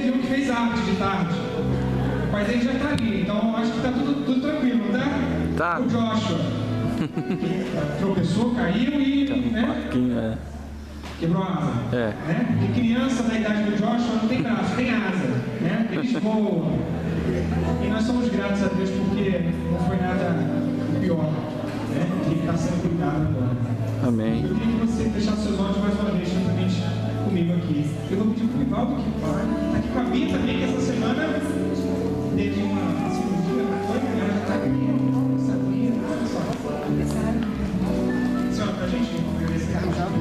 viu que fez arte de tarde. O pai dele já está ali, então acho que está tudo tranquilo, não tá? Tá. O Joshua, que tropeçou, caiu e, né? Quebrou a asa. Né? Porque criança da idade do Joshua não tem braço, tem asa, né? Eles voam. E nós somos gratos a Deus porque não foi nada pior, né? Ele está sendo cuidado agora. Amém. Eu queria que você fechasse seus olhos mais uma vez juntamente comigo aqui. Eu vou pedir para o Rivaldo, que está aqui com a Bia também, que essa semana teve uma cirurgia, ela já está aqui, não sabia, olha só. Senhora, para a gente ver esse carro já.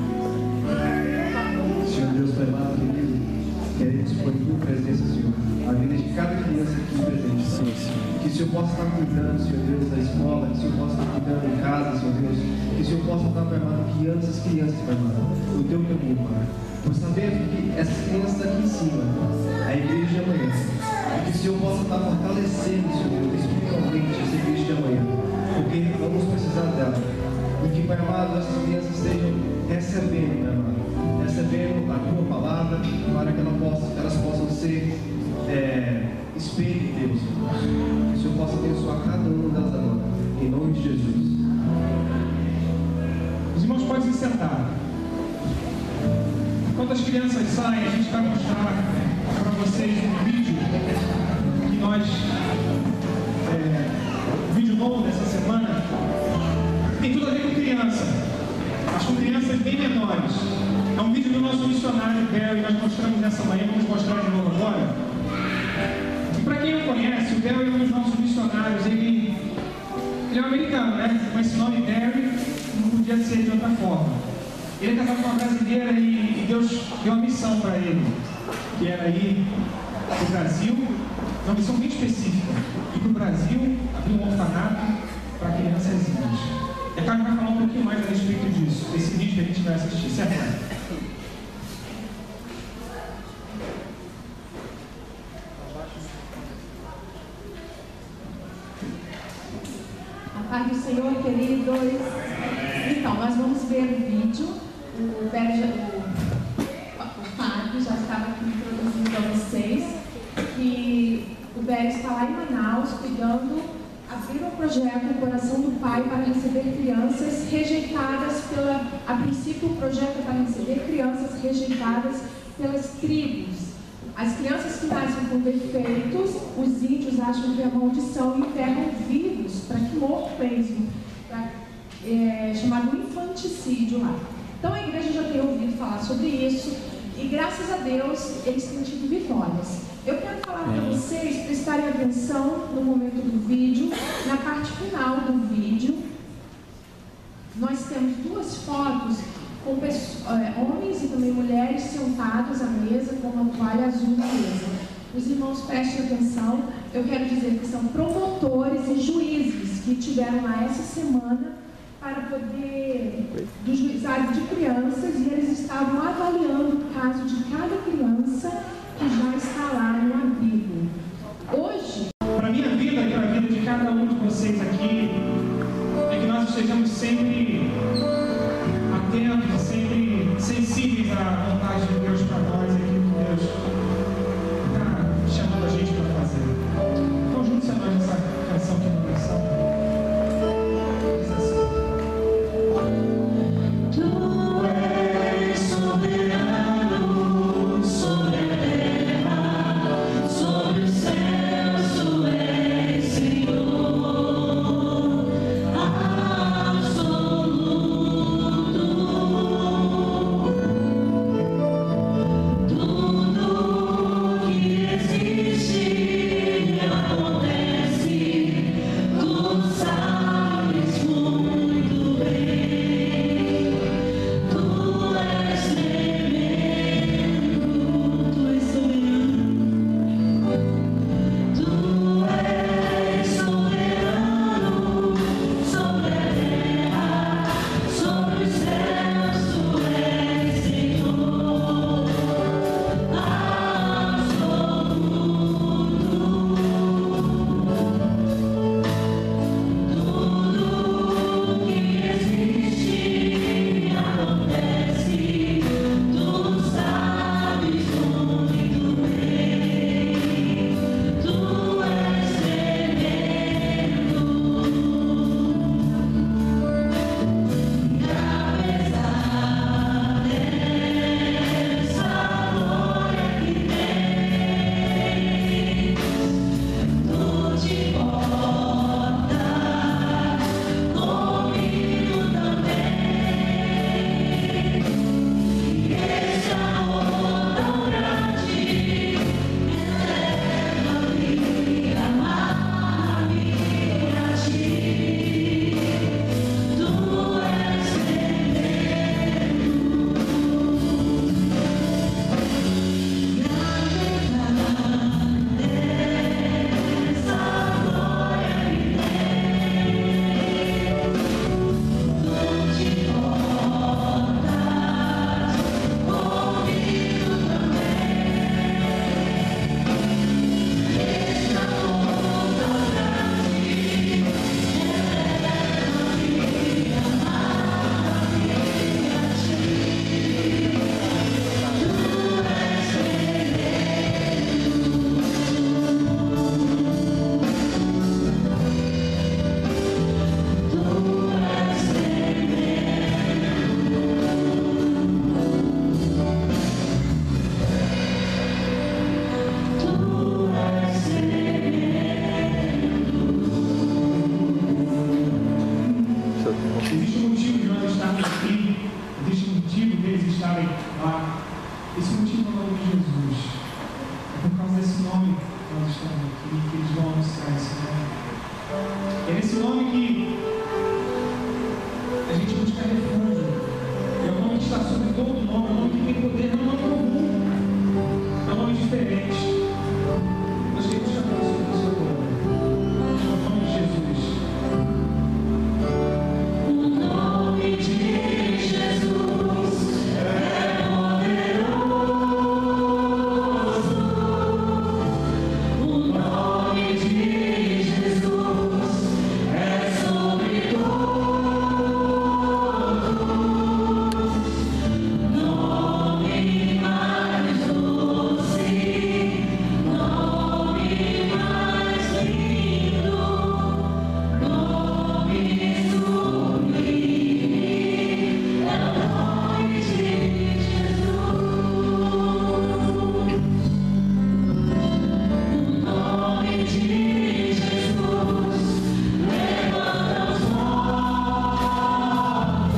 Senhor Deus, Pai amado, querido, queremos pôr em tua presença, Senhor, a vida de cada criança aqui presente. Que o Senhor possa estar cuidando, Senhor Deus, da escola, que o Senhor possa estar cuidando em casa, Senhor Deus, que o Senhor possa estar, Pai amado, guiando essas crianças, Pai amado, no teu caminho, Pai. Por saber que essas crianças aqui em cima, a igreja de amanhã, e que o Senhor possa estar fortalecendo, Senhor Deus, espiritualmente essa igreja de amanhã, porque vamos precisar dela. E que, Pai amado, essas crianças estejam recebendo, Pai amado, recebendo a tua palavra, para que elas possam ser espelho de Deus. Que o Senhor possa abençoar cada uma delas agora, em nome de Jesus. Os irmãos podem se sentar. Quando as crianças saem, a gente vai mostrar para vocês um vídeo que nós, vídeo novo dessa semana, tem tudo a ver com criança, mas com crianças bem menores. É um vídeo do nosso missionário Barry, nós mostramos nessa manhã, vamos mostrar de novo agora. E para quem não conhece, o Barry é um dos nossos missionários, ele é um americano, né? Mas esse nome Barry não podia ser de outra forma. Ele é casado com uma brasileira e Deus deu uma missão para ele, que era ir para o Brasil, uma missão bem específica, ir para o Brasil, abrir um orfanato para crianças índias. E a Carmen vai falar um pouquinho mais a respeito disso, desse vídeo que a gente vai assistir, certo? A paz do Senhor, queridos. Então, nós vamos ver o vídeo. O Fábio já estava aqui introduzindo a vocês que o Bério está lá em Manaus cuidando, abriu um projeto no coração do Pai para receber crianças rejeitadas a princípio o projeto é para receber crianças rejeitadas pelas tribos. As crianças que nascem com defeitos, os índios acham que é maldição e enterram vivos para que morram mesmo, chamado infanticídio lá. Então a igreja já tem ouvido falar sobre isso e graças a Deus eles têm tido vitórias. Eu quero falar para vocês prestarem atenção no momento do vídeo, na parte final do vídeo. Nós temos duas fotos com homens e também mulheres sentados à mesa com uma toalha azul na mesa. Os irmãos prestem atenção, eu quero dizer que são promotores e juízes que tiveram lá essa semana para poder, do juizado de crianças, e eles estavam avaliando o caso de cada criança que já está lá no abrigo. Hoje, para a minha vida e para a vida de cada um de vocês aqui, é que nós estejamos sempre atentos, sempre sensíveis à vontade de Deus para nós, aquilo que Deus está chamando a gente para fazer. Então, juntos a nós essa canção que é uma canção. Diz assim. Tu és soberano, soberana, soberano. abençoar. Esse motivo é o nome de Jesus. É por causa desse nome que nós estamos aqui, que eles vão anunciar esse nome. É nesse nome que a gente busca refúgio. É o nome que está sobre todo nome, é um nome que tem poder, não é um nome comum, é um nome diferente. Nós queremos cantar sobre isso agora. O nome de Jesus. O nome de Jesus é poderoso. O nome de Jesus é sobre todos. Nome mais doce, nome mais lindo, nome sublime, é o nome de Jesus. O nome de Jesus levanta os mortos.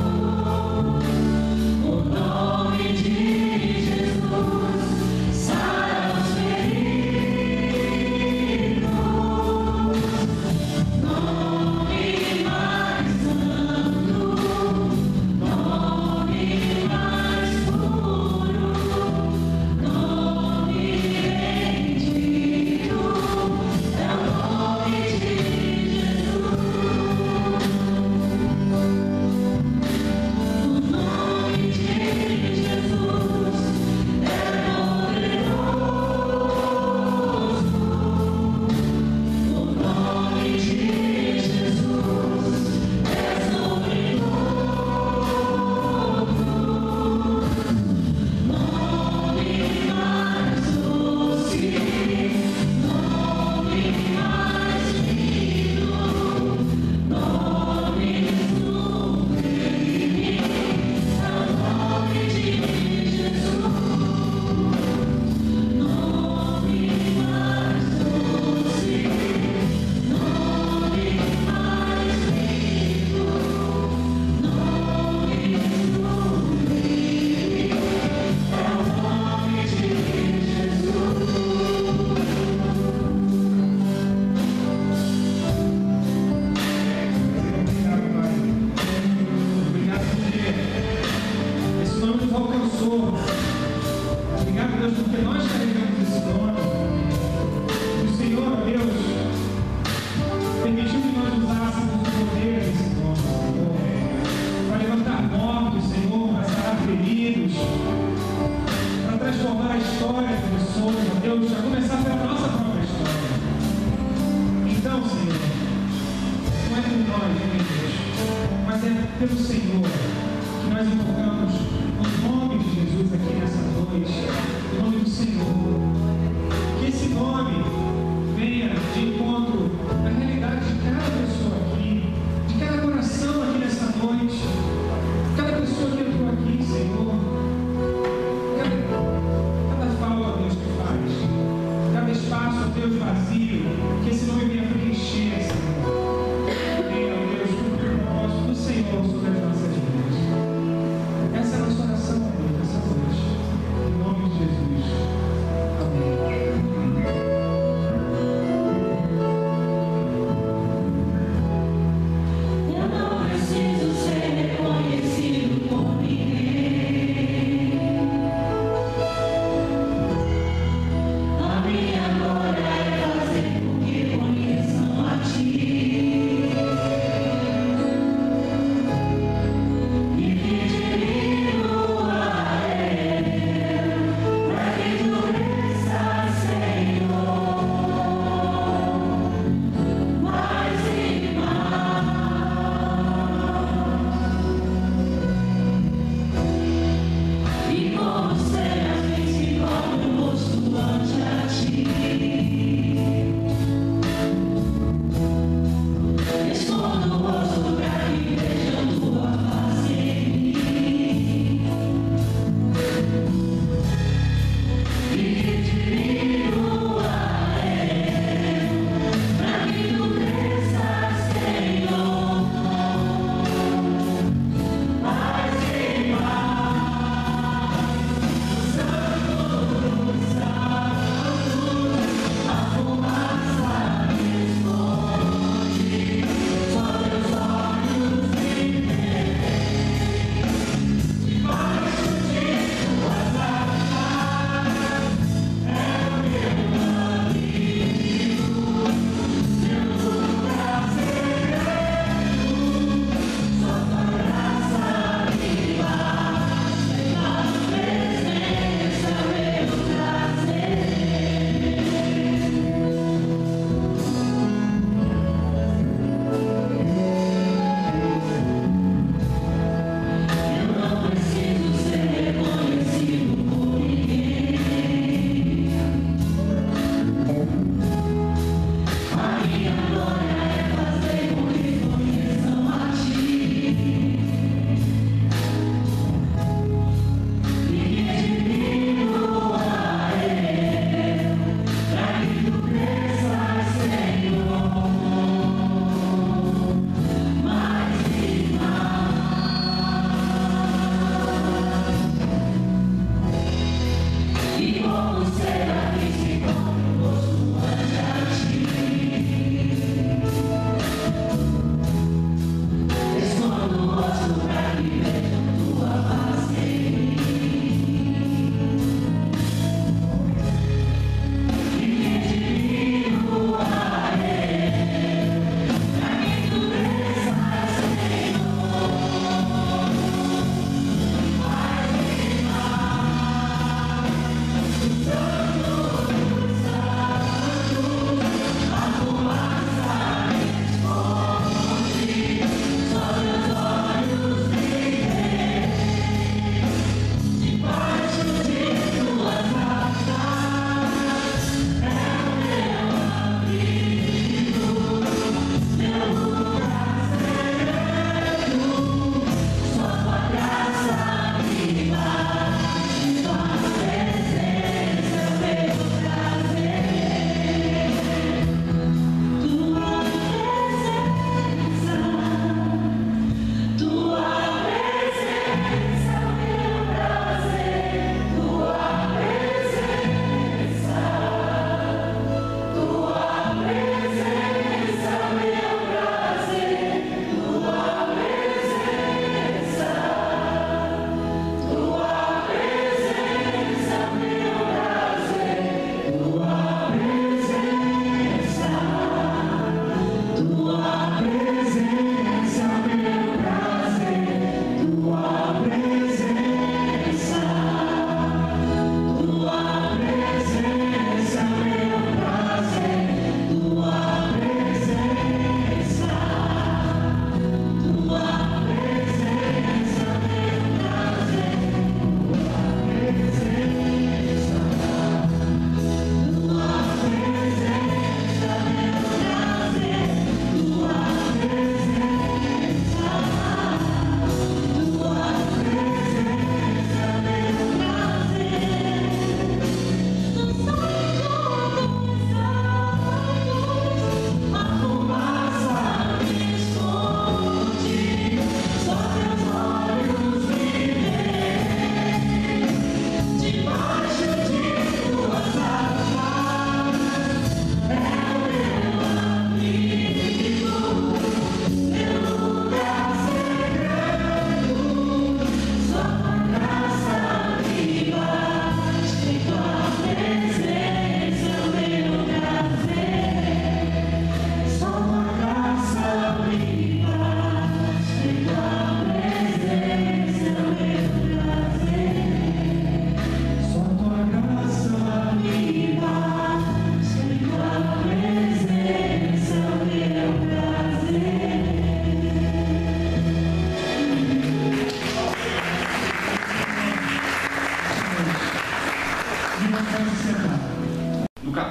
O nome de Jesus sara os feridos. Nome mais santo, nome mais puro, nome bendito, é o nome de Jesus. O nome de Jesus é poderoso. O nome de Jesus é sobre todos. Nome mais doce, nome mais lindo, nome sublime, é o nome de Jesus. Nome mais doce, nome mais lindo, nome sublime, é o nome de Jesus. Obrigado, Pai. Obrigado porque esse nome nos alcançou. Obrigado, Deus, porque nós carregamos esse nome. E o Senhor, Deus, permitiu que nós usássemos o poder desse nome, Senhor, para levantar mortos, Senhor, para sarar feridos, para transformar a história de pessoas, Deus, a começar pela nossa própria história. Então, Senhor, não é por nós, meu Deus, mas é pelo Senhor que nós invocamos o nome de Jesus aqui nessa noite, o nome do Senhor. Que esse nome venha de encontro à realidade de cada pessoa aqui, de cada coração aqui nessa noite, cada pessoa que entrou aqui, Senhor, cada fala, Deus, que faz, cada espaço, Deus, vazio, que esse nome venha preencher, Senhor. Venha, Deus, cumprir o propósito do Senhor sobre as nossas vidas. Essa é a nossa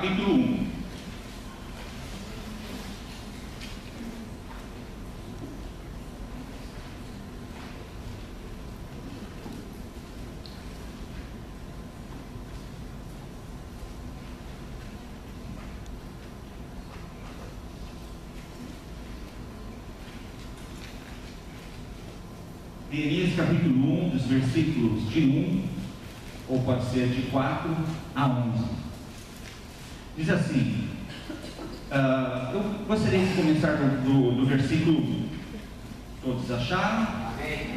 capítulo 1. Neemias capítulo 1, dos versículos de 1, ou pode ser de 4 a 11. Diz assim, eu gostaria de começar do versículo 1. Todos acharam? Amém.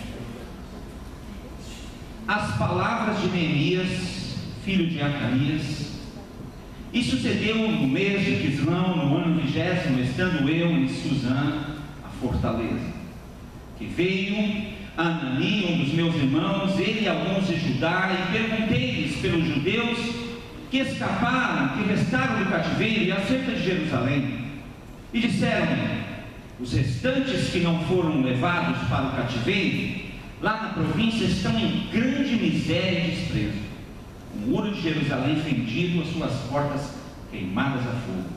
As palavras de Neemias, filho de Acanias. E sucedeu no mês de Quislão, no ano 20º, estando eu em Suzã, a fortaleza, que veio Anani, um dos meus irmãos, ele e alguns de Judá, e perguntei-lhes pelos judeus que escaparam, que restaram do cativeiro, e acerca de Jerusalém. E disseram-me: os restantes que não foram levados para o cativeiro, lá na província, estão em grande miséria e desprezo. O muro de Jerusalém fendido, as suas portas queimadas a fogo.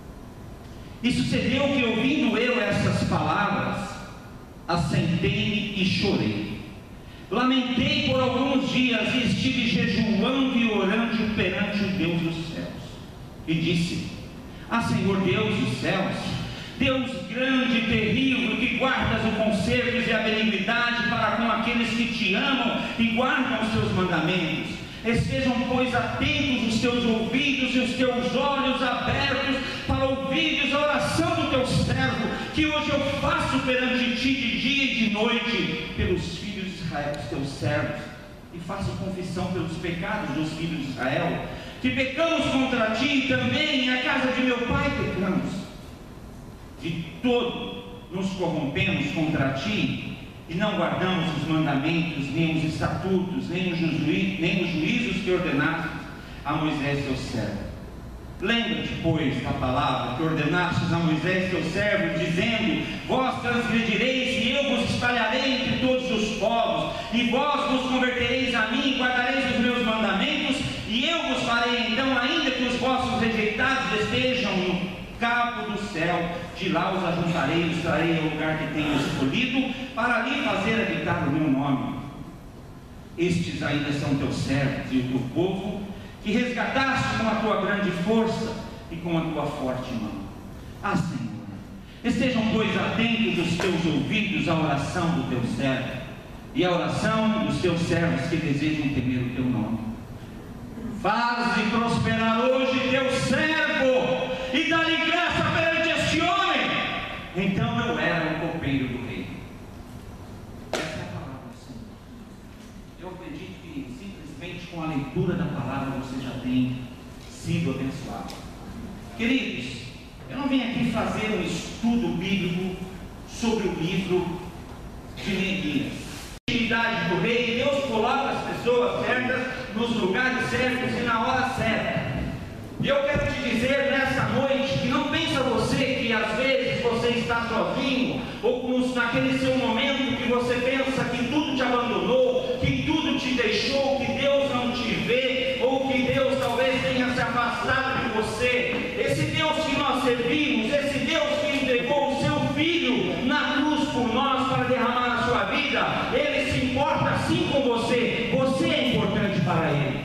E sucedeu que, ouvindo eu essas palavras, assentei-me e chorei. Lamentei por alguns dias e estive jejuando e orando perante o Deus dos céus. E disse: ah, Senhor Deus dos céus, Deus grande e terrível, que guardas o conservo e a benignidade para com aqueles que te amam e guardam os teus mandamentos. Estejam, pois, atentos os teus ouvidos e os teus olhos abertos para ouvires a oração do teu servo, que hoje eu faço perante ti de dia e de noite, pelos filhos de Israel, os teus servos, e faço confissão pelos pecados dos filhos de Israel, que pecamos contra ti e também a casa de meu pai pecamos. De todo nos corrompemos contra ti, e não guardamos os mandamentos, nem os estatutos, nem os juízos que ordenaste a Moisés teu servo. Lembra-te, pois, da palavra que ordenastes a Moisés teu servo, dizendo: vós transgredireis e eu vos espalharei entre todos os povos, e vós vos convertereis a mim e guardareis os meus mandamentos, e eu vos farei então, ainda que os vossos rejeitados estejam no cabo do céu, de lá os ajuntarei e os trarei ao lugar que tenho escolhido, para ali fazer habitar o meu nome. Estes ainda são teus servos e o teu povo, que resgataste com a tua grande força e com a tua forte mão. Ah, Senhor, estejam, pois, atentos os teus ouvidos à oração do teu servo e à oração dos teus servos que desejam temer o teu nome. Faze prosperar hoje teu servo e dá-lhe graça perante este homem. Então eu era o copeiro do rei. Essa é a palavra do Senhor. Eu acredito que simplesmente com a leitura da palavra você já tem sido abençoado. Queridos, eu não vim aqui fazer um estudo bíblico sobre o livro de Neemias. A intimidade do rei, Deus coloca as pessoas certas nos lugares certos e na hora certa. E eu quero te dizer nessa noite que não pensa você que às vezes você está sozinho, ou naquele seu momento que você pensa que tudo te abandonou, que tudo te deixou, que Deus não te vê, ou que Deus talvez tenha se afastado de você. Esse Deus que nós servimos, esse Deus que entregou o seu Filho na cruz por nós para derramar a sua vida, Ele se importa assim com você. Você é importante para Ele.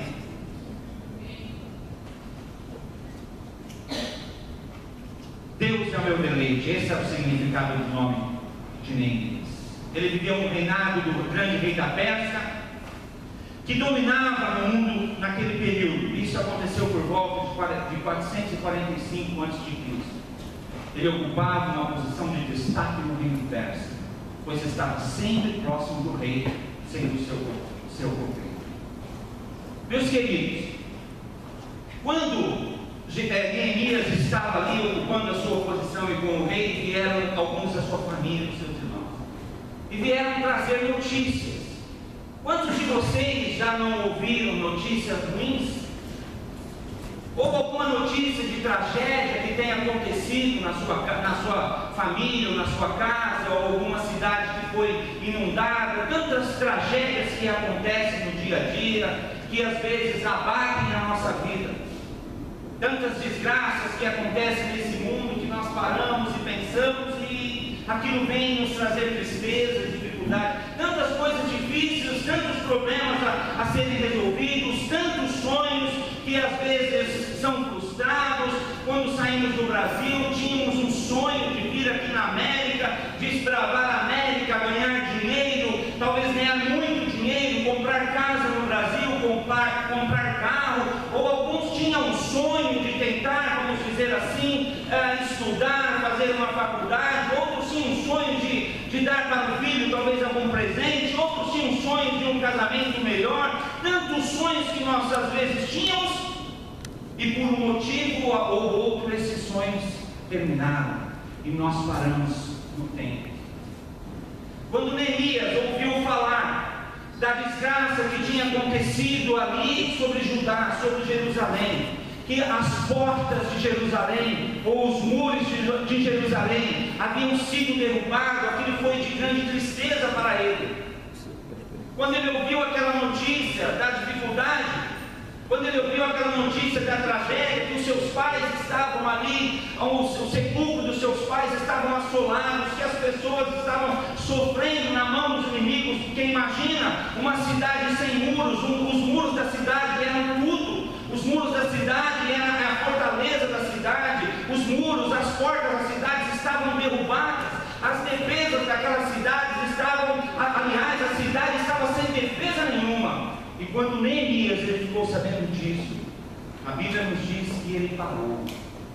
Deus é o meu deleite. Esse é o significado do nome de Neemias. Ele viveu um reinado do grande rei da Pérsia, que dominava o mundo naquele período. Isso aconteceu por volta de 445 a.C. Ele ocupava uma posição de destaque no reino persa, pois estava sempre próximo do rei, sendo o seu copeiro. Meus queridos, quando Neemias estava ali ocupando a sua posição e com o rei, vieram alguns da sua família, dos seus irmãos, e vieram trazer notícias. Quantos de vocês já não ouviram notícias ruins? Ou alguma notícia de tragédia que tenha acontecido na sua família, ou na sua casa, ou alguma cidade que foi inundada? Tantas tragédias que acontecem no dia a dia, que às vezes abatem a nossa vida. Tantas desgraças que acontecem nesse mundo que nós paramos e pensamos e aquilo vem nos trazer tristeza, dificuldade. Tantas coisas difíceis, tantos problemas a serem resolvidos, tantos sonhos que às vezes são frustrados. Quando saímos do Brasil, tínhamos um sonho de vir aqui na América, desbravar a América, ganhar dinheiro, talvez ganhar muito dinheiro, comprar casa no Brasil, comprar carro, ou alguns tinham um sonho de tentar, vamos dizer assim, estudar, fazer uma faculdade, outros tinham um sonho de dar para o filho talvez algum presente, outros tinham um sonho de um casamento melhor, tantos sonhos que nós às vezes tínhamos, e por um motivo ou outro esses sonhos terminaram, e nós paramos no tempo. Quando Neemias ouviu falar da desgraça que tinha acontecido ali sobre Judá, sobre Jerusalém, que as portas de Jerusalém, ou os muros de Jerusalém haviam sido derrubados, aquilo foi de grande tristeza para ele. Quando ele ouviu aquela notícia da dificuldade, quando ele ouviu aquela notícia da tragédia, que os seus pais estavam ali, o sepulcro dos seus pais estavam assolados, que as pessoas estavam sofrendo na mão dos inimigos, porque imagina uma cidade sem muros, os muros da cidade eram tudo, os muros da cidade eram a fortaleza da cidade, os muros, as portas da cidade estavam derrubadas, as defesas daquelas cidades estavam, aliás, a cidade estava sem defesa nenhuma. E quando Neemias ele ficou sabendo disso, a Bíblia nos diz que ele parou.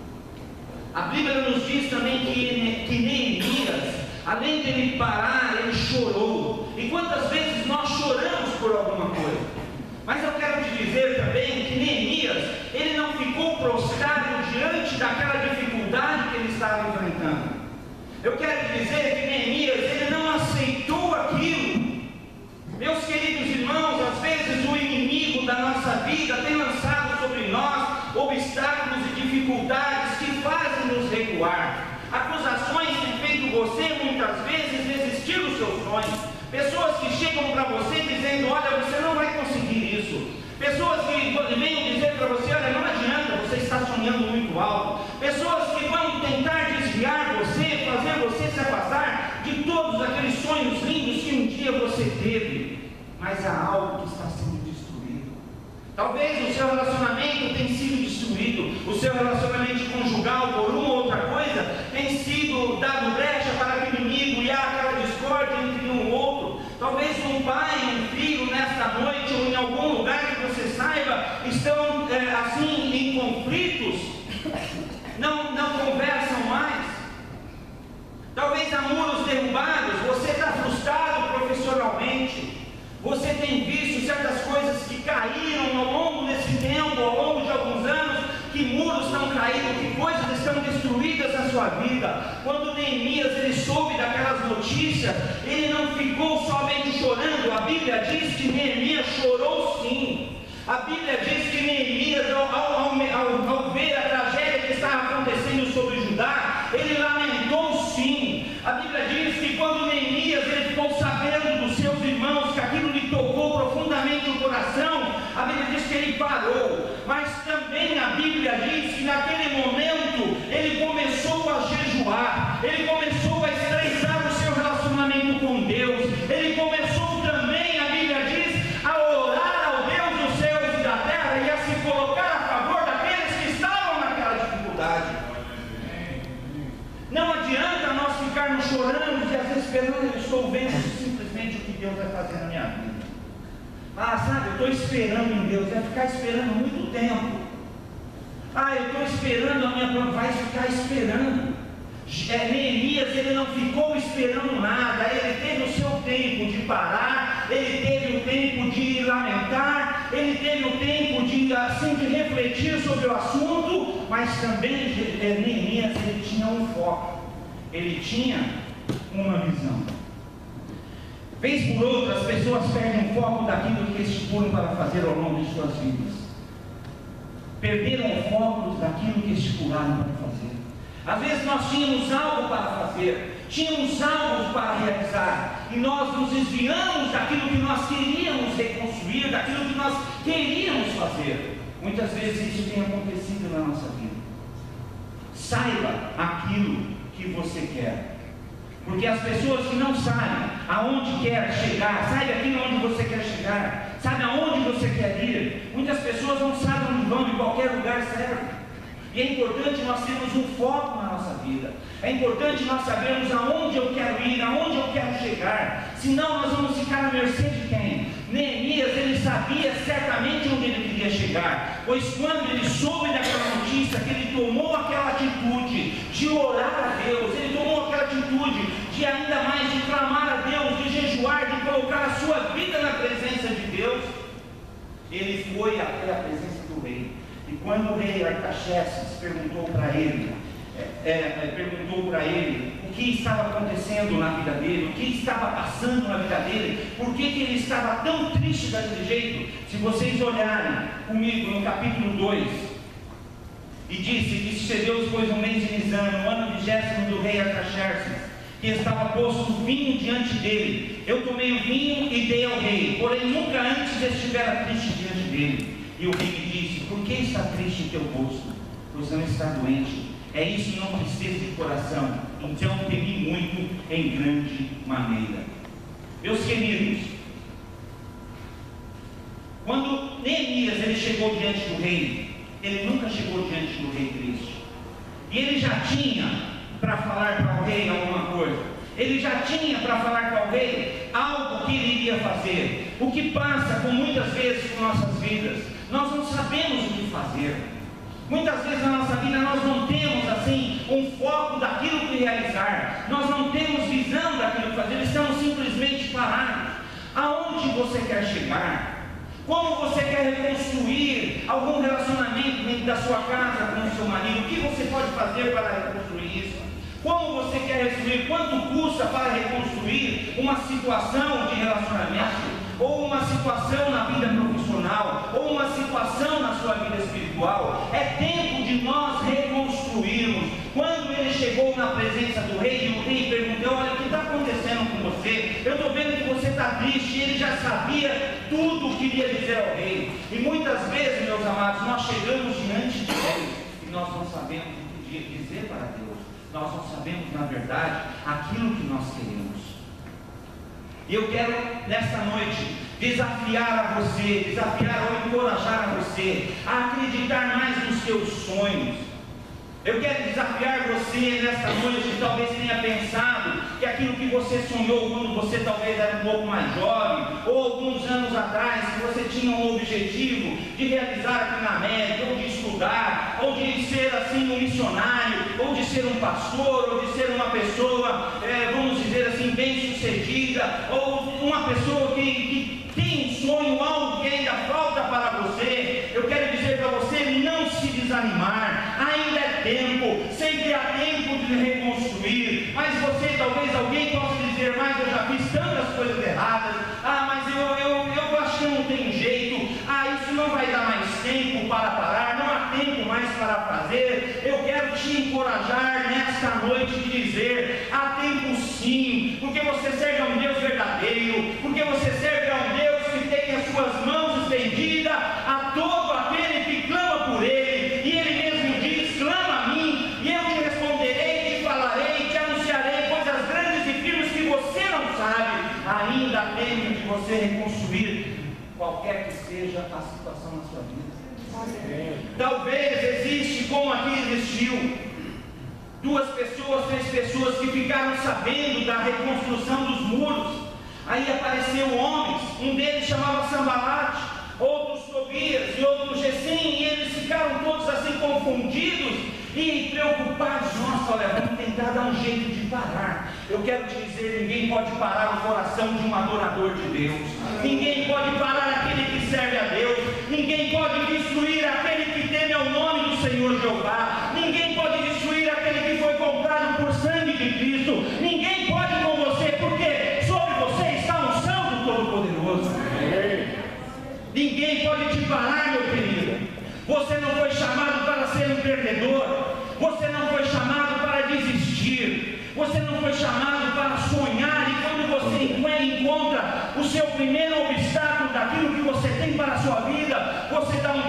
A Bíblia nos diz também que Neemias, além de ele parar, ele chorou. E quantas vezes nós choramos por alguma coisa? Mas eu quero te dizer também que Neemias, ele não ficou prostrado diante daquela dificuldade que ele estava enfrentando. Eu quero te dizer que Neemias, ele não aceitou aquilo. Meus queridos irmãos, às vezes o inimigo da nossa vida tem lançado sobre nós obstáculos e dificuldades que fazem nos recuar. Acusações têm feito você muitas vezes desistir dos seus sonhos. Pessoas que chegam para você dizendo: olha, você não vai conseguir isso. Pessoas que vêm dizer para você: olha, não adianta, você está sonhando muito alto. Pessoas que vão tentar desviar você, fazer você se afastar de todos aqueles sonhos lindos que um dia você teve. Mas há algo que está sendo destruído. Talvez o seu relacionamento tenha sido destruído, o seu relacionamento conjugal, por uma ou outra coisa, tem sido dado brecha para que o inimigo, e há aquela discórdia entre um e outro. Talvez um pai e um filho nesta noite, ou em algum lugar que você saiba, estão assim em conflitos, não conversam mais. Talvez há muros derrubados, você está frustrado profissionalmente. Você tem visto certas coisas que caíram ao longo desse tempo, ao longo de alguns anos, que muros estão caindo, que coisas estão destruídas na sua vida. Quando Neemias ele soube daquelas notícias, ele não ficou somente chorando. A Bíblia diz que Neemias chorou sim. A Bíblia diz que Neemias, ao ver a tragédia que estava acontecendo sobre Judá, ele lamentou sim. A Bíblia diz que quando Neemias ele ficou sabendo dos seus irmãos, que aquilo lhe tocou profundamente o coração, a Bíblia diz que ele parou. Mas também a Bíblia diz que naquele momento ele começou a jejuar, ele começou a estreitar o seu relacionamento com Deus, ele começou também, a Bíblia diz, a orar ao Deus dos céus e da terra e a se colocar a favor daqueles que estavam naquela dificuldade. Não adianta nós ficarmos chorando e às vezes esperando: eu estou vendo simplesmente o que Deus vai fazer na minha vida. Sabe, eu estou esperando em Deus, vai ficar esperando muito tempo. Eu estou esperando a minha promessa, vai ficar esperando. Neemias, ele não ficou esperando nada, ele teve o seu tempo de parar, ele teve o tempo de lamentar, ele teve o tempo de, assim, de refletir sobre o assunto, mas também Neemias, ele tinha um foco, ele tinha uma visão. Vez por outra, as pessoas perdem o foco daquilo que estipulam para fazer ao longo de suas vidas. Perderam o foco daquilo que estipularam para fazer. Às vezes nós tínhamos algo para fazer, tínhamos algo para realizar, e nós nos desviamos daquilo que nós queríamos reconstruir, daquilo que nós queríamos fazer. fazer? Muitas vezes isso tem acontecido na nossa vida. Saiba aquilo que você quer. Porque as pessoas que não sabem aonde quer chegar, sabe aquilo onde você quer chegar, sabe aonde você quer ir, muitas pessoas não sabem onde vão, em qualquer lugar serve. E é importante nós termos um foco na nossa vida. É importante nós sabermos aonde eu quero ir, aonde eu quero chegar. Senão nós vamos ficar à mercê de quem? Neemias, ele sabia certamente onde ele queria chegar. Pois quando ele soube daquela notícia, que ele tomou aquela atitude de orar a Deus, ele tomou aquela atitude de ainda mais de clamar a Deus, de jejuar, de colocar a sua vida na presença de Deus, ele foi até a presença do rei. E quando o rei Artaxerxes perguntou para ele o que estava acontecendo na vida dele, o que estava passando na vida dele, por que ele estava tão triste daquele jeito, se vocês olharem comigo no capítulo 2, e disse que sucedeu depois no mês de Nisan, no ano 20º do rei Artaxerxes, que estava posto vinho diante dele. Eu tomei o vinho e dei ao rei, porém nunca antes estivera triste diante dele. E o rei me disse: por que está triste teu rosto? Pois não está doente. É isso e não tristeza de coração. Então temi muito em grande maneira. Meus queridos, quando Neemias ele chegou diante do rei, ele nunca chegou diante do rei triste. E ele já tinha para falar para o rei alguma coisa. Ele já tinha para falar para o rei algo que ele iria fazer. O que passa com muitas vezes com nossas vidas, nós não sabemos o que fazer. Muitas vezes na nossa vida nós não temos assim um foco daquilo que realizar. Nós não temos visão daquilo que fazer. Estamos simplesmente parados. Aonde você quer chegar? Como você quer reconstruir algum relacionamento dentro da sua casa com o seu marido? O que você pode fazer para reconstruir isso? Como você quer reconstruir? Quanto custa para reconstruir uma situação de relacionamento? Ou uma situação na vida profissional? Ou uma situação na sua vida espiritual? É tempo de nós reconstruirmos. Quando ele chegou na presença do rei, e o rei perguntou: olha, o que está acontecendo com você? Eu estou vendo que você está triste. E ele já sabia tudo o que iria dizer ao rei. E muitas vezes, meus amados, nós chegamos diante de Deus e nós não sabemos o que dizer para Deus. Nós não sabemos, na verdade, aquilo que nós queremos. E eu quero, nesta noite, desafiar a você, desafiar ou encorajar a você a acreditar mais nos seus sonhos. Eu quero desafiar você nesta noite que talvez tenha pensado que aquilo que você sonhou quando você talvez era um pouco mais jovem, ou alguns anos atrás, que você tinha um objetivo de realizar aqui na América, ou de estudar, ou de ser assim um missionário, ou de ser um pastor, ou de ser uma pessoa, vamos dizer assim, bem sucedida, ou uma pessoa que tem um sonho, algo que ainda falta para você. Eu quero dizer para você, não se desanimar, ainda é tempo, sempre há tempo de reconstruir. Mas você, talvez alguém possa dizer: mas eu já fiz tantas coisas erradas, mas eu acho que não tem jeito, isso não vai dar mais tempo para parar, não há tempo mais para fazer. Eu quero te encorajar nesta noite de dizer: há tempo sim, porque você serve a um Deus verdadeiro, porque você serve a um Deus que tem as suas mãos estendidas a todo aquele que clama por Ele, e Ele mesmo diz: clama a mim, e eu te responderei, te falarei, te anunciarei coisas grandes e firmes que você não sabe. Ainda há tempo de você reconstruir qualquer que seja a situação na sua vida. Talvez existe, como aqui existiu, 2 pessoas, 3 pessoas que ficaram sabendo da reconstrução dos muros. Aí apareceram homens, um deles chamava Sambalate, outros Tobias e outros Gesem, e eles ficaram todos assim confundidos e preocupados. Nossa, olha, vamos tentar dar um jeito de parar. Eu quero te dizer, ninguém pode parar o coração de um adorador de Deus. Ninguém pode parar aquele que serve a Deus. Ninguém pode destruir aquele que teme ao nome do Senhor Jeová. Ninguém pode destruir aquele que foi comprado por sangue de Cristo. Ninguém pode com você, porque sobre você está a unção do Todo-Poderoso. Ninguém pode te parar, meu querido. Você não foi chamado para ser um perdedor. Você não foi chamado para desistir. Você não foi chamado para sonhar. E quando você encontra o seu primeiro obstáculo daquilo que você tem para a sua vida, você dá um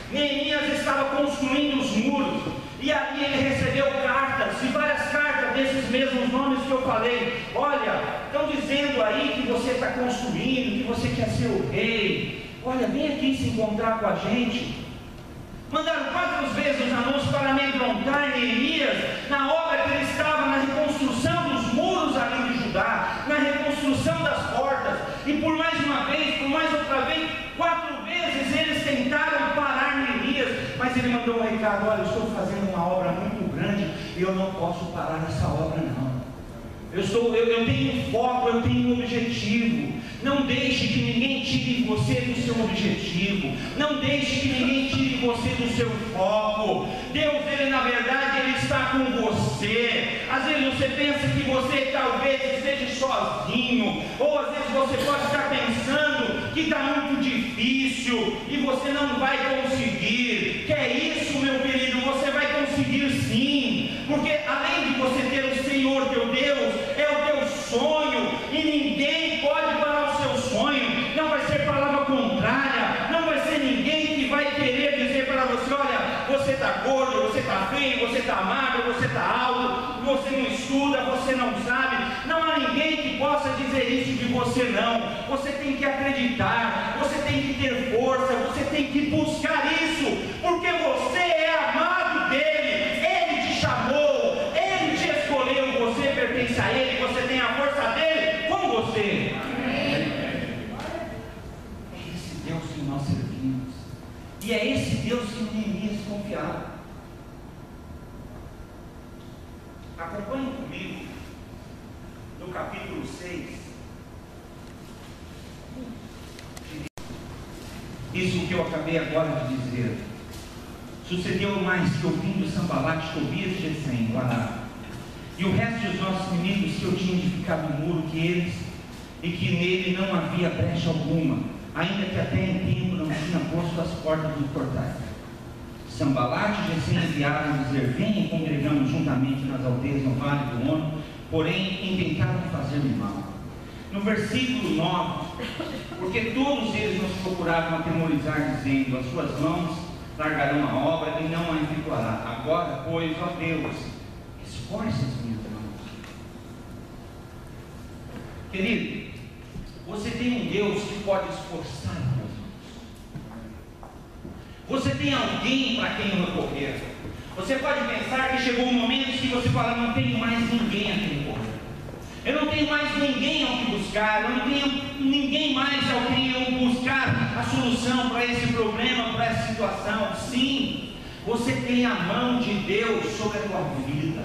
Neemias estava construindo os muros, e ali ele recebeu cartas, e várias cartas desses mesmos nomes que eu falei. Olha, estão dizendo aí que você está construindo, que você quer ser o rei. Olha, vem aqui se encontrar com a gente. Mandaram 4 vezes os anúncios para amedrontar Neemias na obra que ele estava, na reconstrução dos muros ali de Judá, na reconstrução das portas. E por mais uma vez, por mais outra vez, 4 vezes eles tentaram parar Neemias, mas ele mandou um recado: olha, eu estou fazendo uma obra muito grande e eu não posso parar essa obra não. Eu tenho foco, eu tenho um objetivo. Não deixe que ninguém tire você do seu objetivo. Não deixe que ninguém tire você do seu foco. Deus, Ele na verdade, Ele está com você. Às vezes você pensa que você talvez esteja sozinho, ou às vezes você pode estar pensando que está muito difícil e você não vai conseguir. Que é isso, meu querido? Você vai conseguir sim, porque além de você ter o Senhor teu Deus, é o teu sonho, e ninguém pode parar o seu sonho. Não vai ser palavra contrária, não vai ser ninguém que vai querer dizer para você: olha, você está gordo, você está feio, você está magro, você está alto, você não estuda, você não sabe. Não há ninguém que possa dizer isso de você não. Você tem que acreditar, você tem que ter força, você tem que buscar isso, porque você é amado dele. Ele te chamou, ele te escolheu, você pertence a ele, você tem a força dele com você. É esse Deus que nós servimos, e é esse Deus que Neemias confiava. Acompanhe comigo no capítulo 6. Isso que eu acabei agora de dizer. Sucedeu mais que ouvindo Sambalate, Tobias e Gesem, o Arábio, e o resto dos nossos inimigos, que eu tinha edificado um muro que eles, e que nele não havia brecha alguma, ainda que até em tempo não tinha posto as portas dos portais. Sambalate e Gesem enviaram dizer: venham e congregamos juntamente nas aldeias no vale do Ono, porém intentaram fazer-me mal. No versículo 9, porque todos eles nos procuravam atemorizar, dizendo: as suas mãos largarão a obra e não a efetuará. Agora, pois, ó Deus, esforce as minhas mãos. Querido, você tem um Deus que pode esforçar as suas mãos. Você tem alguém para quem recorrer. Você pode pensar que chegou um momento que você fala: não tenho mais ninguém a quem recorrer. Eu não tenho mais ninguém ao que buscar, eu não tenho ninguém mais ao quem eu buscar a solução para esse problema, para essa situação. Sim, você tem a mão de Deus sobre a tua vida.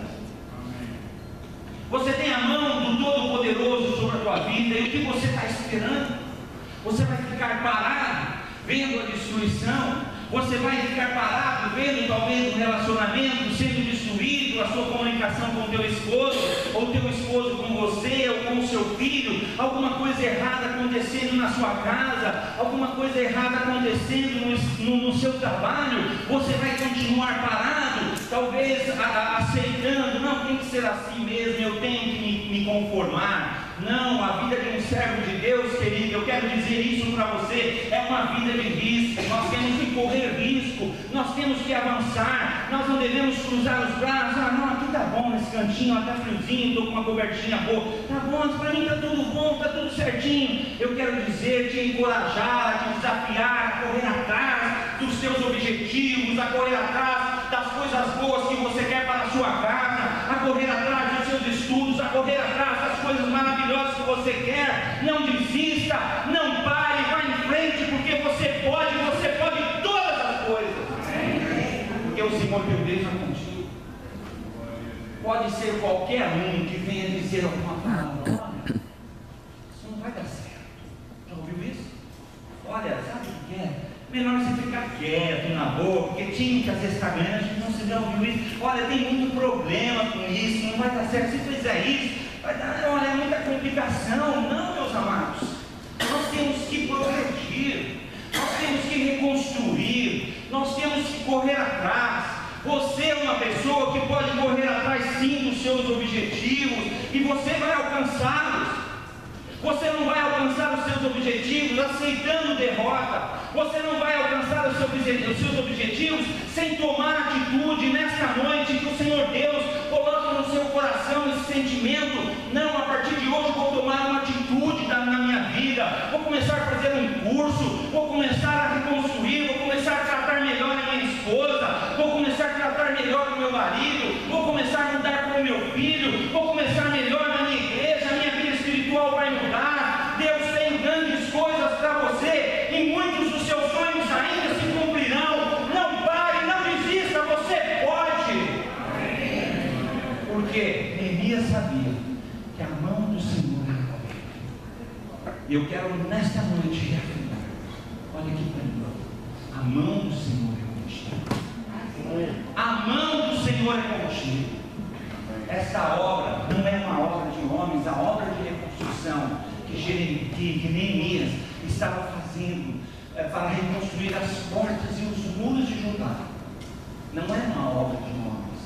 Você tem a mão do Todo-Poderoso sobre a tua vida. E o que você está esperando? Você vai ficar parado vendo a destruição? Você vai ficar parado vendo talvez um relacionamento sendo destruído, a sua comunicação com o teu esposo, ou teu esposo com você, ou com o seu filho, alguma coisa errada acontecendo na sua casa, alguma coisa errada acontecendo no seu trabalho? Você vai continuar parado, talvez aceitando: não, tem que ser assim mesmo, eu tenho que me conformar. Não, a vida de um servo de Deus, querido, eu quero dizer isso para você, é uma vida de risco. Nós temos que correr risco, nós temos que avançar, nós não devemos cruzar os braços: ah não, aqui tá bom nesse cantinho, está friozinho, estou com uma cobertinha boa, tá bom, para mim está tudo bom, está tudo certinho. Eu quero dizer, te encorajar, te desafiar a correr atrás dos seus objetivos, a correr atrás das coisas boas que você quer para a sua casa, a correr atrás dos seus estudos, a correr atrás das coisas maravilhosas que você quer. Não desista, não pare, vá em frente, porque você pode todas as coisas, porque o Senhor teu Deus é contigo. Pode ser qualquer um que venha dizer alguma palavra: olha, isso não vai dar certo. Já ouviu isso? Olha, sabe o que é? Melhor você ficar quieto, na boa, porque time que às vezes está ganhando, não se dá ouviu isso. Olha, tem muito problema com isso, não vai dar certo. Se fizer isso, vai dar, olha, é muita complicação. Não, meus amados, nós temos que progredir, nós temos que reconstruir, nós temos que correr atrás. Você é uma pessoa que pode correr atrás sim dos seus objetivos, e você vai alcançá-los. Você não vai alcançar os seus objetivos aceitando derrota. Você não vai alcançar os seus objetivos sem tomar atitude. Nesta noite, que o Senhor Deus coloque no seu coração esse sentimento: não, a partir de hoje vou tomar uma atitude na minha vida, vou começar a fazer um curso, vou começar a reconstruir, vou começar a tratar melhor a minha esposa, vou começar a tratar melhor o meu marido, vou começar a mudar com o meu filho, vou começar melhor na minha igreja, a minha vida espiritual vai mudar. Deus tem grandes coisas para você e muitos dos seus sonhos ainda se cumprirão. Não pare, não desista, você pode. Porque Neemias sabia que a mão do Senhor era com ele. E eu quero nesta noite reafirmar: olha aqui para mim, a mão do Senhor é contigo. A mão do Senhor é contigo. Esta obra não é uma obra de homens, a obra de reconstrução que Neemias estava fazendo para reconstruir as portas e os muros de Judá, não era uma obra de homens,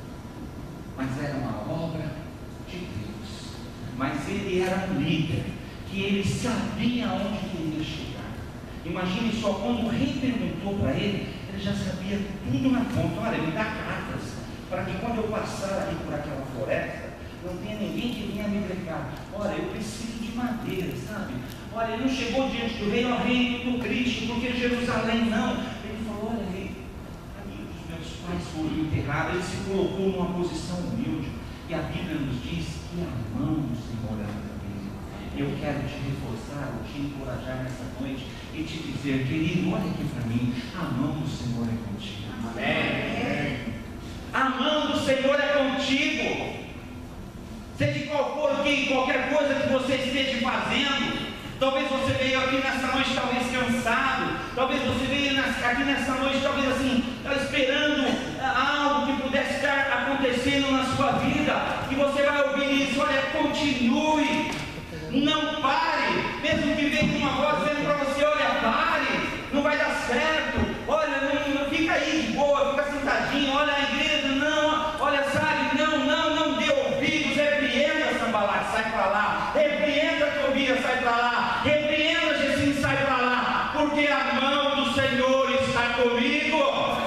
mas era uma obra de Deus. Mas ele era um líder, que ele sabia onde queria chegar. Imagine só, quando o rei perguntou para ele, ele já sabia tudo na conta. Olha, me dá cartas, para que quando eu passar ali por aquela floresta, não tenha ninguém que venha me brecar. Olha, eu preciso de madeira, sabe? Olha, ele não chegou diante do rei: ó rei, eu estou triste porque Jerusalém não. Ele falou: olha rei, ali os meus pais foram enterrados. Ele se colocou numa posição humilde. E a Bíblia nos diz que a mão do Senhor era comigo. Eu quero te reforçar, te encorajar nessa noite e te dizer: querido, olha aqui para mim, a mão do Senhor é contigo. Amém. A mão do Senhor é contigo. Seja qual for qualquer coisa que você esteja fazendo, talvez você veio aqui nessa noite talvez cansado, talvez você veio aqui nessa noite talvez assim, esperando algo que pudesse estar acontecendo na sua vida, e você vai ouvir isso: olha, continue, não pare, mesmo que venha uma voz dizendo para você: olha, pare, não vai dar certo, olha, não fica aí de boa, fica sentadinho, olha a igreja, não, olha, sabe, não dê ouvidos, repreenda Sambalat, sai para lá, repreenda Tobias, sai para lá, repreenda Gessim, sai para lá, porque a mão do Senhor está comigo.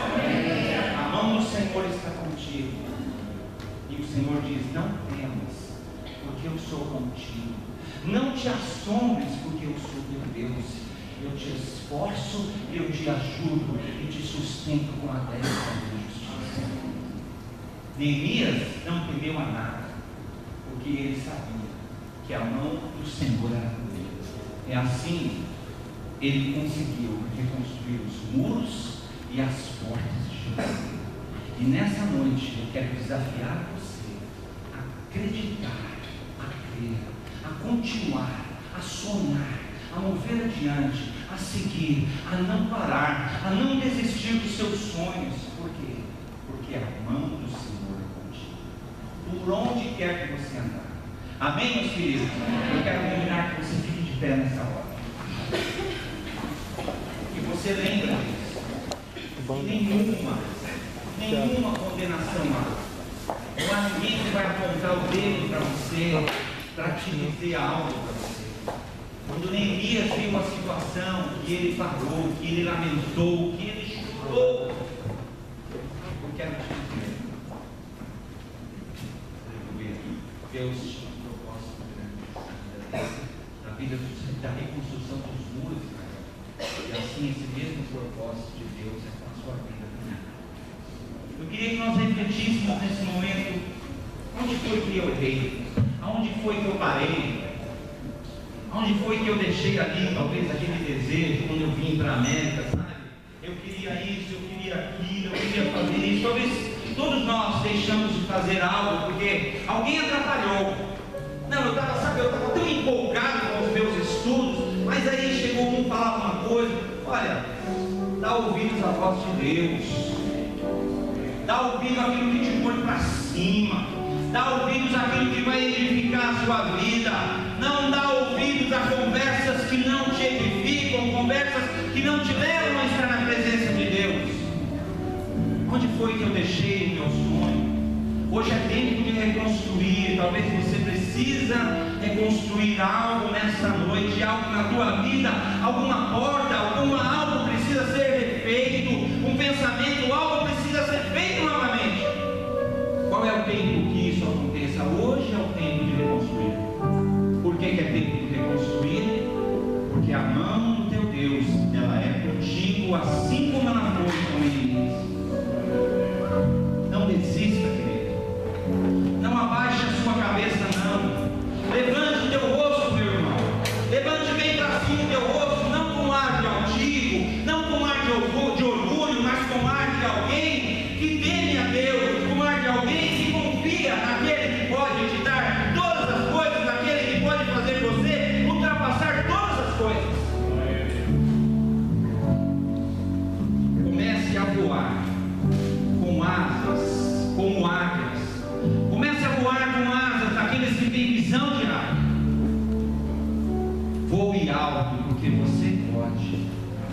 A mão do Senhor está contigo. E o Senhor diz: não temas, porque eu sou contigo. Não te assombres, porque eu sou teu Deus. Eu te esforço, eu te ajudo e te sustento com a destra de justiça. Neemias não temeu a nada, porque ele sabia que a mão do Senhor era com ele. É assim ele conseguiu reconstruir os muros e as portas de Jerusalém. E nessa noite eu quero desafiar você a acreditar, a crer, a continuar, a sonhar, a mover adiante, a seguir, a não parar, a não desistir dos seus sonhos. Por quê? Porque a mão do Senhor é contigo, por onde quer que você andar. Amém, meus queridos? Eu quero convidar que você fique de pé nessa hora, que você lembre disso, que nenhuma condenação há. Não há ninguém que vai apontar o dedo para você, para te dizer algo para você. Quando Neemias viu a situação, que ele parou, que ele lamentou, que ele chorou, eu quero te dizer: Deus tinha um propósito grande na vida da reconstrução dos muros, e assim esse mesmo propósito de Deus é com a sua vida. Eu queria que nós refletíssemos nesse momento: onde foi que eu errei? Aonde foi que eu parei? Onde foi que eu deixei ali, talvez, aquele desejo, quando eu vim para a América, sabe? Eu queria isso, eu queria aquilo, eu queria fazer isso. Talvez todos nós deixamos de fazer algo porque alguém atrapalhou. Não, eu estava tão empolgado com os meus estudos, mas aí chegou um falar uma coisa: olha, dá ouvidos à voz de Deus, dá ouvido àquilo que te põe para cima, dá ouvidos àquilo que vai edificar a sua vida. Não dá ouvidos a conversas que não te edificam, conversas que não te levam a estar na presença de Deus. Onde foi que eu deixei o meu sonho? Hoje é tempo de reconstruir. Talvez você precisa reconstruir algo nessa noite, algo na tua vida, alguma porta, algo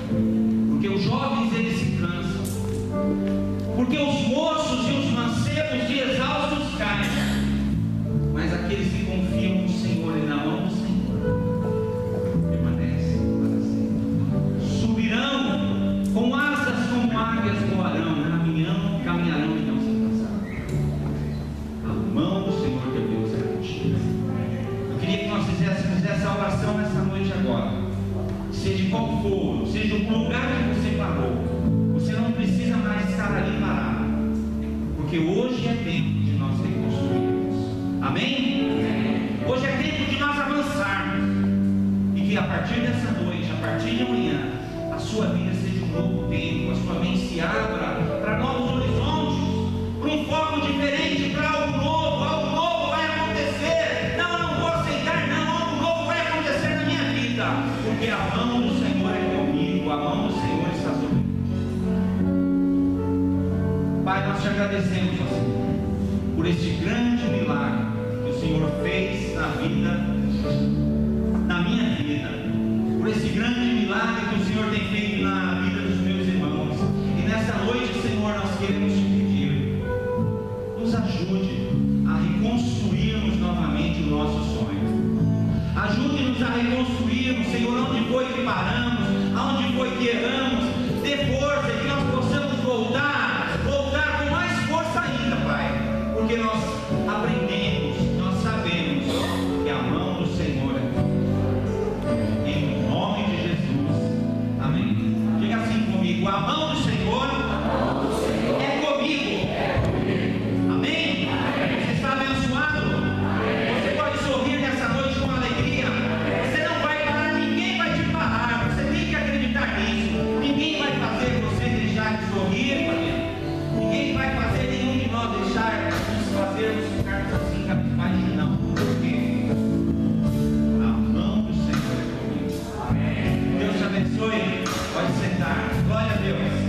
Porque os jovens, eles se cansam. Porque os moços e os mancebos e exaustos caem. Mas aqueles que confiam no Senhor e na mão do Senhor permanecem para sempre. Subirão com asas como águias voarão, caminharão e não se cansarão. A mão do Senhor teu Deus é contigo. Eu queria que nós fizéssemos essa oração nessa noite agora. Seja qual for, seja o lugar que você parou, você não precisa mais estar ali parado, porque hoje é tempo de nós reconstruirmos. Amém? Hoje é tempo de nós avançarmos, e que a partir dessa noite, a partir de amanhã, a sua vida seja um novo tempo, a sua mente se abra para novos horizontes, para um foco diferente, para algo novo vai acontecer. Não, eu não vou aceitar, não, algo novo vai acontecer na minha vida, porque a mão do Senhor é comigo, a mão do Senhor está sobre mim. Pai, nós te agradecemos, Senhor, por este grande milagre que o Senhor fez na minha vida, por esse grande milagre que o Senhor tem feito na vida dos meus irmãos. E nessa noite, Senhor, nós queremos te pedir, nos ajude a reconstruirmos novamente o nosso sonho. Ajude-nos a reconstruirmos, Senhor, onde foi que paramos, aonde foi que erramos. Dê força e que nós possamos voltar com mais força ainda, Pai, porque nós aprendemos, nós sabemos que a mão do Senhor é comigo. Em nome de Jesus, amém. Diga assim comigo: a mão do Senhor é comigo. Amém? Você está abençoado? Você pode sorrir nessa noite com alegria. Você não vai parar, ninguém vai te parar. Você tem que acreditar nisso. Ninguém vai fazer você deixar de sorrir, família. Ninguém vai fazer nenhum de nós deixar de fazermos ficarmos assim capazes, não. Por quê? A mão do Senhor é comigo. Amém. Deus te abençoe. Pode sentar. Glória a Deus.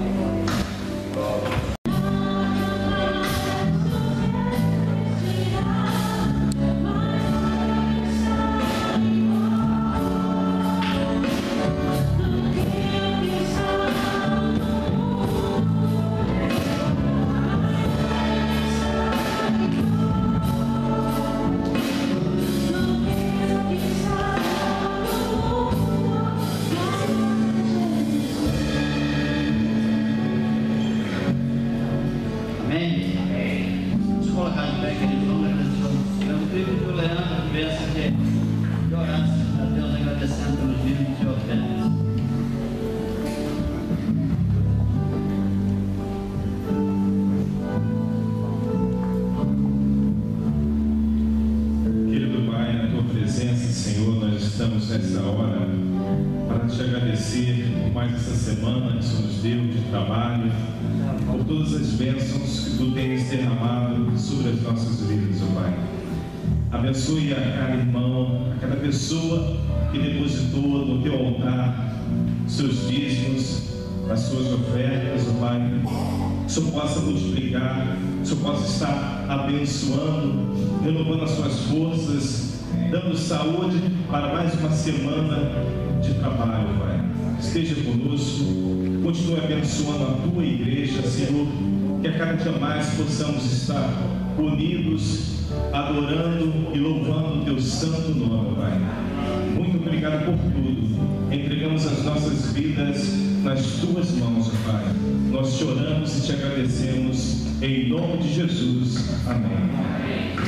Nessa hora, para te agradecer por mais essa semana que o Senhor nos deu de trabalho, por todas as bênçãos que tu tens derramado sobre as nossas vidas, ó Pai. Abençoe a cada irmão, a cada pessoa que depositou no teu altar seus dízimos, as suas ofertas, ó Pai. Que o Senhor possa multiplicar, que o Senhor possa estar abençoando, renovando as suas forças, dando saúde para mais uma semana de trabalho, Pai. Esteja conosco, continue abençoando a tua igreja, Senhor, que a cada dia mais possamos estar unidos, adorando e louvando o teu santo nome, Pai. Muito obrigado por tudo. Entregamos as nossas vidas nas tuas mãos, Pai. Nós te oramos e te agradecemos em nome de Jesus. Amém.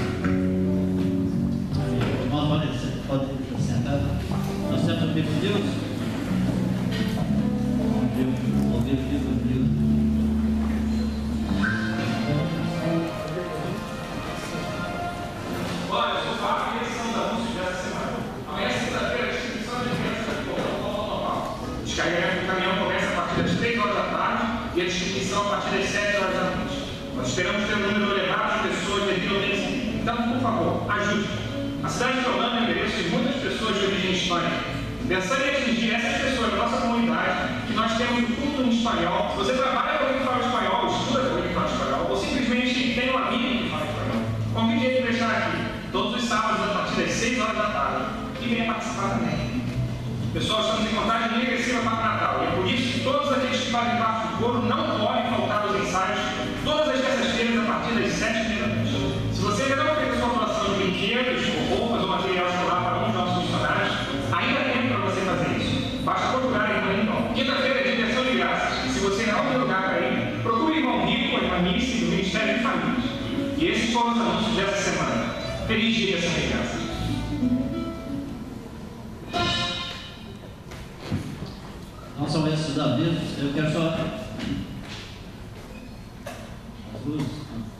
Pode sentar. Nós temos o filho de Deus. Ouvir o filho de Deus. Olha, eu sou Fábio e eles são da música dessa semana. Amanhã, sexta-feira, a distribuição de alimentos vai normal. O descarregamento do caminhão começa a partir das 3 horas da tarde e a distribuição a partir das 7 horas da noite. Nós esperamos ter um número elevado de pessoas devido ao tempo. Então, por favor, ajude. A cidade de Orlando é um endereço de muitas pessoas de origem hispânica. Pensando em atingir essas pessoas da nossa comunidade, que nós temos um culto em espanhol. Se você trabalha com alguém que fala espanhol, estuda com alguém que fala espanhol, ou simplesmente tem um amigo que fala espanhol, convide ele para estar aqui todos os sábados a partir das 6 horas da tarde e venha participar também. Pessoal, estamos em contagem regressiva para o Natal. Esses foram os anúncios dessa semana. Feliz dia dessa criança. Não são esses os avisos, eu quero só. As luzes.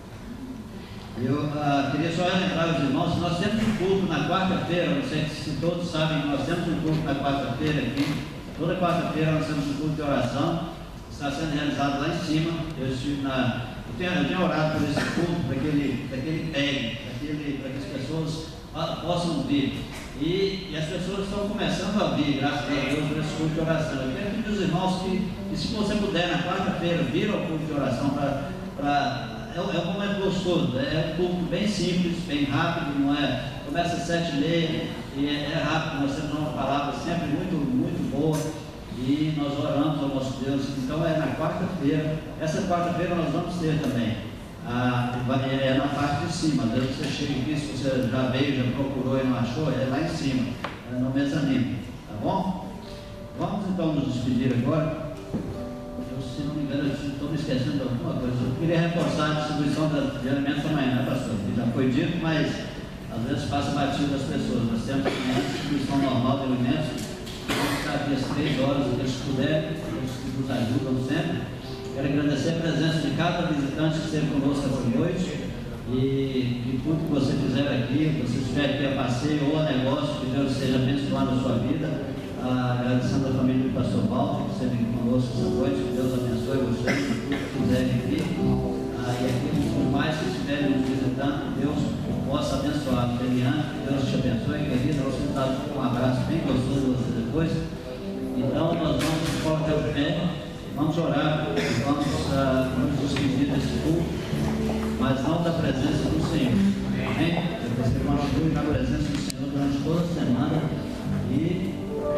Eu queria só lembrar os irmãos, nós temos um culto na quarta-feira, não sei se todos sabem, nós temos um culto na quarta-feira aqui. Toda quarta-feira nós temos um culto de oração, está sendo realizado lá em cima. Eu tinha orado por esse culto, para que ele pegue, para que as pessoas possam vir. E as pessoas estão começando a vir, graças a Deus, por esse culto de oração. Eu quero pedir aos irmãos que se você puder, na quarta-feira, vir ao culto de oração é um momento gostoso, é um culto bem simples, bem rápido, não é? Começa às 7h30 e é rápido, nós temos uma palavra sempre muito, muito boa e nós oramos ao nosso Deus. Então é na quarta-feira, essa quarta-feira nós vamos ter também, é na parte de cima. Às vezes você chega aqui, se você já veio, já procurou e não achou, é lá em cima, é no mezanino, tá bom? Vamos então nos despedir agora. Se não me engano, eu estou me esquecendo de alguma coisa. Eu queria reforçar a distribuição de alimentos amanhã, né, pastor? Que já foi dito, mas às vezes passa batido das pessoas. Nós temos a distribuição normal de alimentos. Vamos estar aqui às 3 horas, se eles puderem, eles nos ajudam sempre. Quero agradecer a presença de cada visitante que esteve conosco essa noite. E que tudo que você fizer aqui, que você estiver aqui a passeio ou a negócio, que Deus esteja abençoando a sua vida. Agradecendo a família do pastor Walter, que esteve conosco essa noite, que Deus abençoe vocês, tudo que quiserem vir, e aqueles demais que estiverem nos visitando, que Deus possa abençoar. Eliane, que Deus te abençoe, querida, você está com um abraço bem gostoso de você depois. Então nós vamos colocar o pé, vamos orar, vamos nos despedir desse culto, mas não da presença do Senhor. Amém? Depois que nós estamos na presença do Senhor durante toda a semana e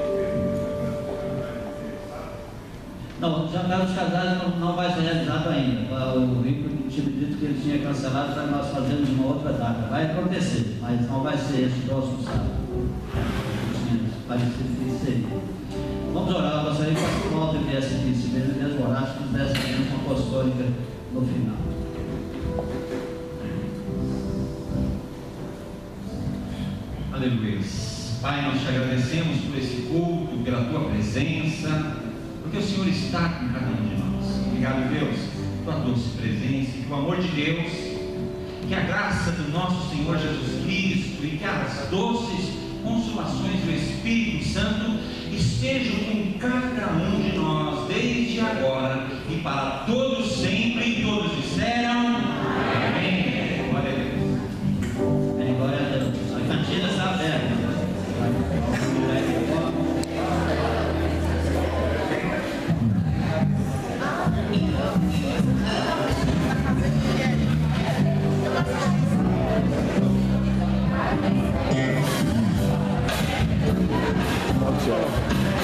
não, o jantar dos casais não vai ser realizado ainda. O Rico tinha dito que ele tinha cancelado para nós fazermos uma outra data. Vai acontecer, mas não vai ser esse próximo sábado. Parecido que isso seria. Vamos orar, eu gostaria que o pastor Walter viesse aqui, se mesmo orar, que nos desse uma apostólica no final. Aleluia. Pai, nós te agradecemos por esse culto, pela tua presença, porque o Senhor está com cada um de nós. Obrigado, Deus, por tua doce presença, e que o amor de Deus, que a graça do nosso Senhor Jesus Cristo e que as doces consolações do Espírito Santo estejam com cada um de nós, desde agora e para todos sempre, e todos disseram amém. Glória a Deus. Amém, glória a Deus. A cantina está aberta. Tchau.